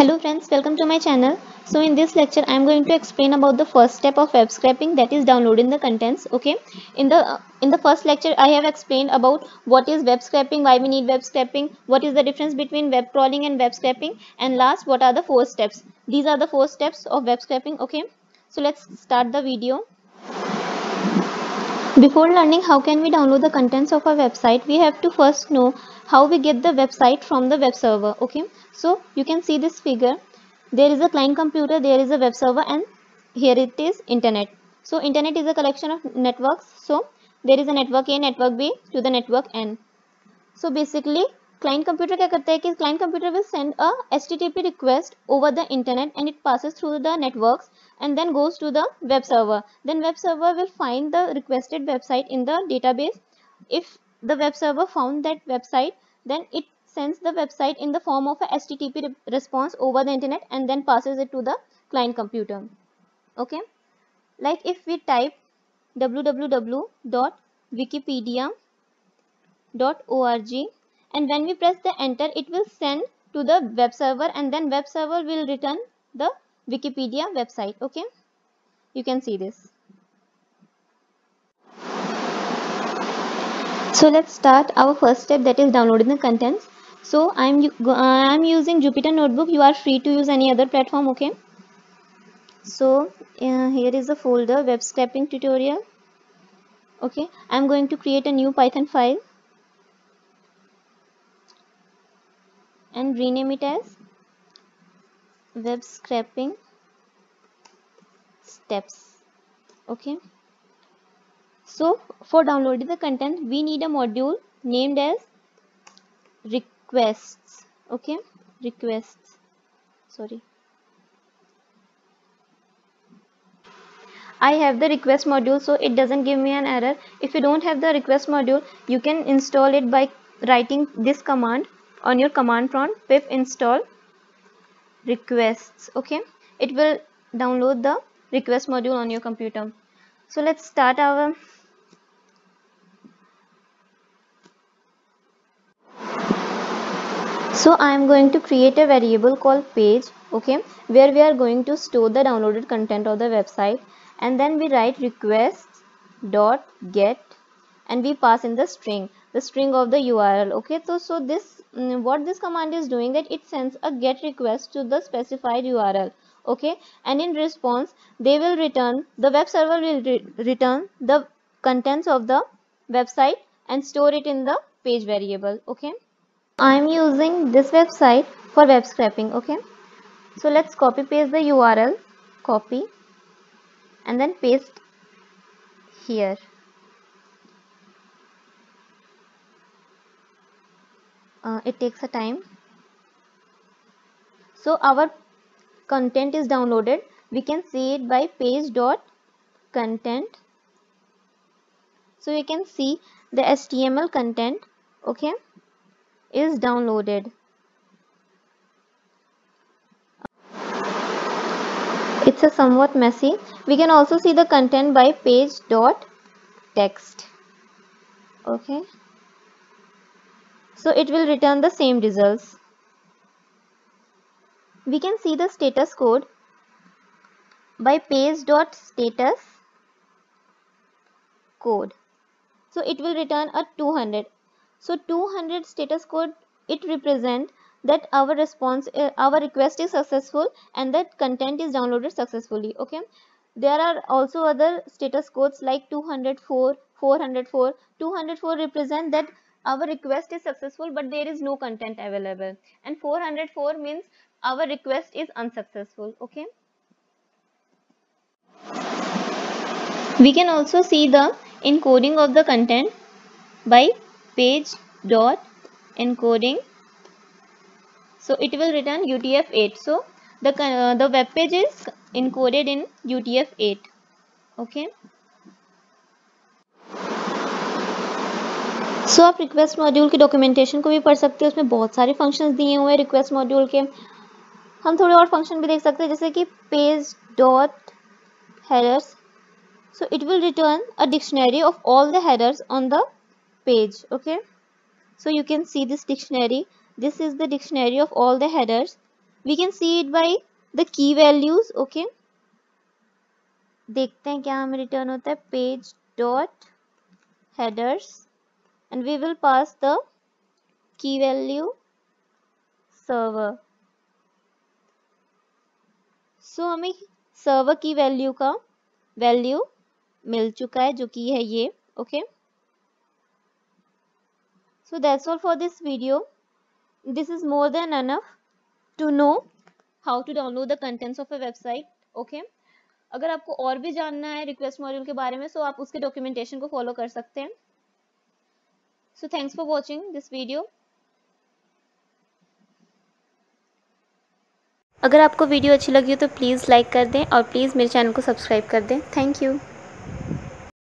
Hello friends, welcome to my channel. So in this lecture I am going to explain about the first step of web scraping, that is downloading the contents. Okay, in the first lecture I have explained about what is web scraping, why we need web scraping, what is the difference between web crawling and web scraping, and last what are the four steps. These are the four steps of web scraping. Okay, so let's start the video. Before learning how can we download the contents of a website, we have to first know how we get the website from the web server. Okay, so you can see this figure. There is a client computer, there is a web server, and here it is internet. So internet is a collection of networks. So there is a network A, network B to the network N. So basically client computer क्या करता है कि client computer will send a HTTP request over the internet and it passes through the networks and then goes to the web server. Then web server will find the requested website in the database. If the web server found that website, then it sends the website in the form of a HTTP response over the internet and then passes it to the client computer. Okay, like if we type www.wikipedia.org and when we press the enter, it will send to the web server and then web server will return the Wikipedia website. Okay, you can see this. So let's start our first step, that is downloading the contents. So I'm using Jupyter Notebook. You are free to use any other platform. Okay, so here is the folder web scraping tutorial. Okay, I'm going to create a new Python file and rename it as web scraping steps. Okay, so for downloading the content we need a module named as requests. Okay, requests, sorry, I have the request module, so it doesn't give me an error. If you don't have the request module, you can install it by writing this command on your command prompt, pip install requests. Okay, it will download the request module on your computer. So let's start our So I am going to create a variable called page, okay, where we are going to store the downloaded content of the website, and then we write requests dot get and we pass in the string of the URL. Okay, so this what this command is doing, that it sends a get request to the specified URL. Okay, and in response they will return, the web server will return the contents of the website and store it in the page variable. Okay, I am using this website for web scraping. Okay, so let's copy paste the URL, copy and then paste here. It takes a time. So our content is downloaded. We can see it by page.content. So you can see the HTML content, okay, is downloaded. It's a somewhat messy. We can also see the content by page.text. Okay, so it will return the same results. We can see the status code by page.status code. So it will return a 200. So 200 status code, it represent that our response, our request is successful and that content is downloaded successfully. Okay, there are also other status codes like 204, 404. 204 represent that our request is successful but there is no content available, and 404 means our request is unsuccessful. Okay, we can also see the encoding of the content by page.encoding. So it will return UTF-8. So the web page is encoded in UTF-8. Okay, सो आप request module की documentation को भी पढ़ सकते हैं. उसमें बहुत सारे फंक्शंस दिए हुए हैं रिक्वेस्ट मॉड्यूल के. हम थोड़े और फंक्शन भी देख सकते हैं, जैसे कि page dot headers. So it will return a dictionary of all the headers on the page. Okay, so you can see this dictionary. This is the dictionary of all the headers we can see it by the key values. Okay, देखते हैं क्या हमें return होता है। Page dot headers and we will pass the key value server. So हमें server की value का value मिल चुका है, जो कि है ये। Okay, so that's all for this video. This is more than enough to know how to download the contents of a website. Okay, अगर आपको और भी जानना है रिक्वेस्ट मॉड्यूल के बारे में, सो आप उसके डॉक्यूमेंटेशन को फॉलो कर सकते हैं। So thanks for watching this video. अगर आपको वीडियो अच्छी लगी हो तो प्लीज़ लाइक कर दें और प्लीज़ मेरे चैनल को सब्सक्राइब कर दें। Thank you.